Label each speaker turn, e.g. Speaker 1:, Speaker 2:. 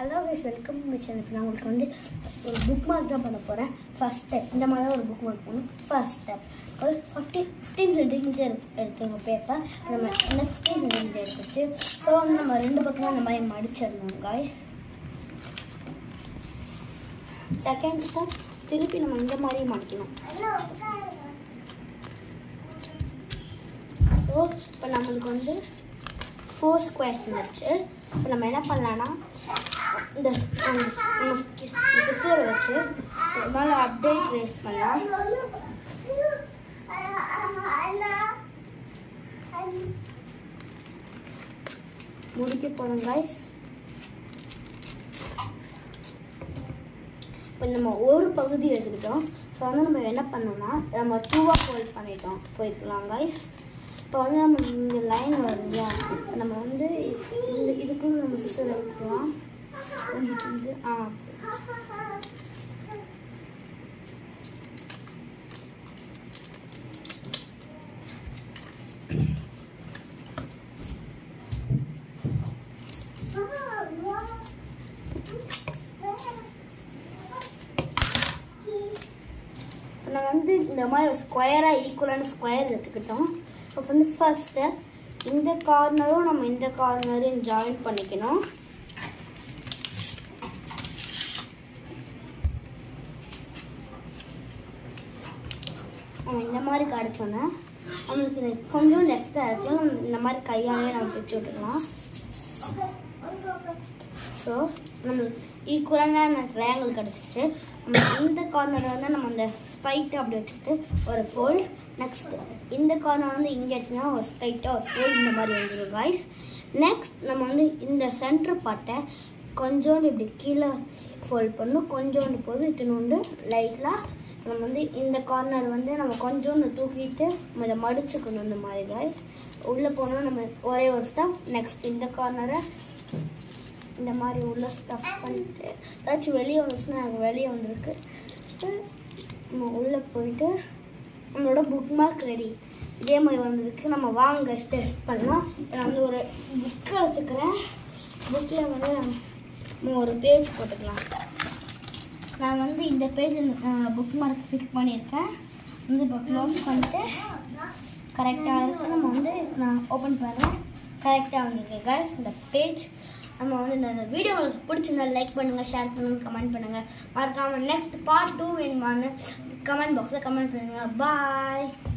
Speaker 1: Hello guys, welcome to my channel. நான் உங்களுக்கு வந்து ஒரு bookmark தான் பண்ண போறேன். First step இந்த மாதிரி ஒரு bookmark பண்ணனும். First step 15 cm எடுத்துங்க பேப்பர். நம்ம 15 cm எடுத்துட்டு சோ நம்ம ரெண்டு பக்கமும் இந்த மாதிரி மடிச்சிடணும் guys. Second step திருப்பி நம்ம இந்த மாதிரி மடிக்கணும். சோ இப்போ நமக்கு வந்து 4 squares வந்துருச்சு. இப்போ நம்ம என்ன பண்ணலாம்னா இந்த சிஸ்டரை வச்சு மேலே அப்படியே ட்ரேஸ் பண்ணலாம். முடிக்க போகிறோம் கைஸ். இப்போ நம்ம ஒரு பகுதி எடுத்துக்கிட்டோம். ஸோ வந்து நம்ம என்ன பண்ணோம்னா நம்ம 2ஆக ஃபோல்ட் பண்ணிட்டோம் போய்க்கலாம் கைஸ். இப்போ வந்து நம்ம இந்த லைன் வருது இல்லையா, நம்ம வந்து இதுக்குள்ள நம்ம சிஸ்டர் வைக்கலாம். நான் வந்து இந்த மாதிரி ஸ்கொயராக ஈக்குவலான ஸ்கொயர் எடுத்துக்கிட்டோம். இப்போ வந்து ஃபர்ஸ்ட்டு இந்த கார்னரும் நம்ம இந்த கார்னரையும் ஜாயின் பண்ணிக்கணும். நம்ம இந்த மாதிரி கடிச்சோன்னா நம்மளுக்கு கொஞ்சம் நெக்ஸ்ட்டாக இருக்கலாம். நம்ம இந்த மாதிரி கையாலே நம்ம பிடிச்சி விட்டுக்கலாம். ஸோ நம்மளுக்கு ஈக்குவலான ட்ரையாங்கிள் கிடச்சிச்சு. நம்ம இந்த கார்னர் வந்து நம்ம அந்த ஸ்ட்ரைட்டாக அப்படி வச்சுட்டு ஒரு ஃபோல்ட், நெக்ஸ்ட் இந்த கார்னர் வந்து இங்கே வச்சுன்னா ஒரு ஸ்ட்ரைட்டாக ஒரு ஃபோல்ட் இந்த மாதிரி வந்துடும் கைஸ். நெக்ஸ்ட் நம்ம வந்து இந்த சென்டர் பார்ட்டை கொஞ்சோண்டு இப்படி கீழே ஃபோல்ட் பண்ணணும். கொஞ்சோண்டு போது இத்தினோண்டு லைட்டாக நம்ம வந்து இந்த கார்னர் வந்து நம்ம கொஞ்சோண்டு தூக்கிட்டு நம்ம இதை மடிச்சுக்கணும் இந்த மாதிரி கைஸ். உள்ளே போனால் நம்ம ஒரே ஒரு ஸ்டெப். நெக்ஸ்ட் இந்த கார்னரை இந்த மாதிரி உள்ள ஸ்டஃப் பண்ணிட்டு ஏதாச்சும் வெளியே வந்துச்சுன்னா எனக்கு வெளியே வந்திருக்கு. நம்ம உள்ளே போயிட்டு நம்மளோட புக்மார்க் ரெடி. இதே மாதிரி வந்திருக்கு. நம்ம வாங்க டெஸ்ட் பண்ணலாம். இப்போ நான் வந்து ஒரு புக்கை எடுத்துக்கிறேன். புக்கில் வந்து நம்ம ஒரு பேஜ் போட்டுக்கலாம். நான் வந்து இந்த பேஜ் புக்மார்க் ஃபிட் பண்ணியிருக்கேன். வந்து இப்போ க்ளோஸ் பண்ணிட்டு கரெக்டாக இருக்குது. நம்ம வந்து நான் ஓப்பன் பண்ணுறேன். கரெக்டாக வந்துருக்கு கைஸ் இந்த பேஜ். நம்ம வந்து இந்த வீடியோ உங்களுக்கு பிடிச்சிருந்தா லைக் பண்ணுங்கள், ஷேர் பண்ணுங்கள், கமெண்ட் பண்ணுங்கள். மறக்காமல் நெக்ஸ்ட் பார்ட் 2 வேணுமான்னு கமெண்ட் பாக்ஸில் கமெண்ட் பண்ணுங்கள். பாய்.